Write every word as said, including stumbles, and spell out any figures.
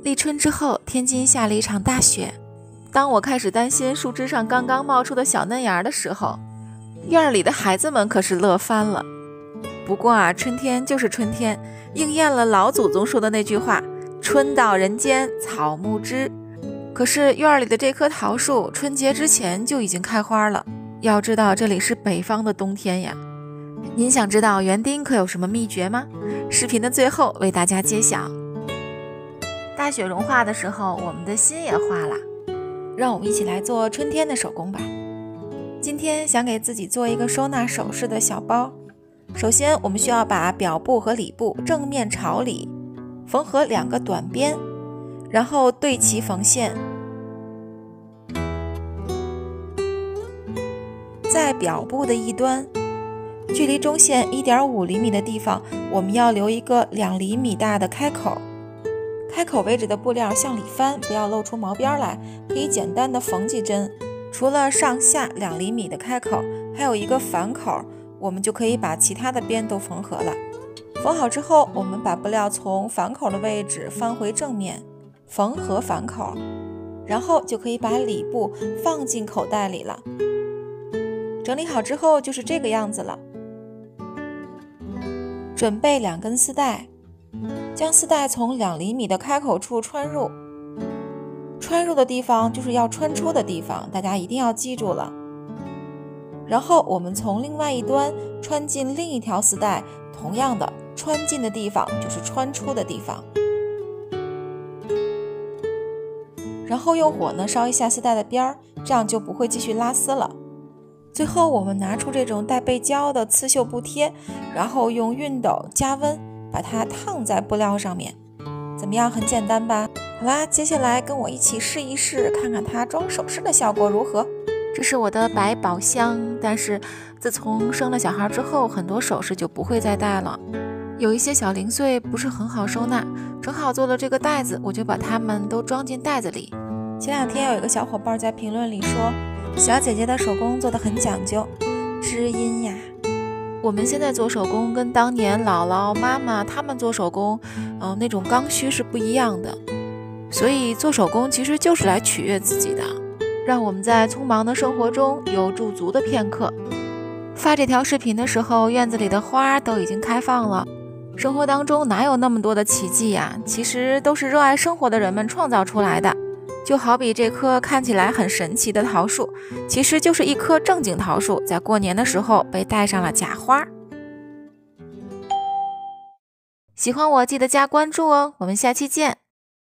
立春之后，天津下了一场大雪。当我开始担心树枝上刚刚冒出的小嫩芽的时候，院里的孩子们可是乐翻了。不过啊，春天就是春天，应验了老祖宗说的那句话：春到人间草木知。可是院里的这棵桃树，春节之前就已经开花了。要知道这里是北方的冬天呀。您想知道园丁可有什么秘诀吗？视频的最后为大家揭晓。大雪融化的时候，我们的心也化了。让我们一起来做春天的手工吧。今天想给自己做一个收纳首饰的小包。首先我们需要把表布和里布正面朝里缝合两个短边，然后对齐缝线。在表布的一端，距离中线 一点五厘米的地方，我们要留一个两厘米大的开口。开口位置的布料向里翻，不要露出毛边来，可以简单的缝几针。除了上下两厘米的开口，还有一个反口，我们就可以把其他的边都缝合了。缝好之后，我们把布料从反口的位置翻回正面，缝合反口，然后就可以把里布放进口袋里了。整理好之后就是这个样子了。准备两根丝带，将丝带从两厘米的开口处穿入，穿入的地方就是要穿出的地方，大家一定要记住了。然后我们从另外一端穿进另一条丝带，同样的，穿进的地方就是穿出的地方。然后用火呢烧一下丝带的边儿，这样就不会继续拉丝了。最后我们拿出这种带背胶的刺绣布贴，然后用熨斗加温把它烫在布料上面。怎么样，很简单吧？好啦，接下来跟我一起试一试，看看它装首饰的效果如何。这是我的百宝箱，但是自从生了小孩之后，很多首饰就不会再戴了。有一些小零碎不是很好收纳，正好做了这个袋子，我就把它们都装进袋子里。前两天有一个小伙伴在评论里说，小姐姐的手工做得很讲究，知音呀。我们现在做手工跟当年姥姥妈妈他们做手工，嗯、呃，那种刚需是不一样的。所以做手工其实就是来取悦自己的，让我们在匆忙的生活中有驻足的片刻。发这条视频的时候，院子里的花都已经开放了。生活当中哪有那么多的奇迹呀？其实都是热爱生活的人们创造出来的。就好比这棵看起来很神奇的桃树，其实就是一棵正经桃树，在过年的时候被戴上了假花。喜欢我记得加关注哦，我们下期见。